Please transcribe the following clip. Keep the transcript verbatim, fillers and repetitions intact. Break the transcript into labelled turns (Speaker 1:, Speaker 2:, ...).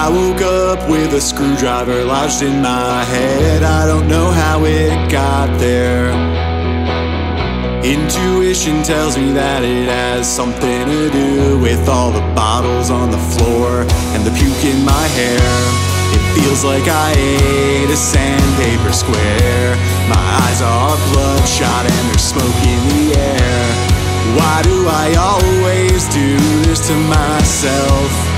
Speaker 1: I woke up with a screwdriver lodged in my head. I don't know how it got there. Intuition tells me that it has something to do with all the bottles on the floor and the puke in my hair. It feels like I ate a sandpaper square. My eyes are bloodshot and there's smoke in the air. Why do I always do this to myself?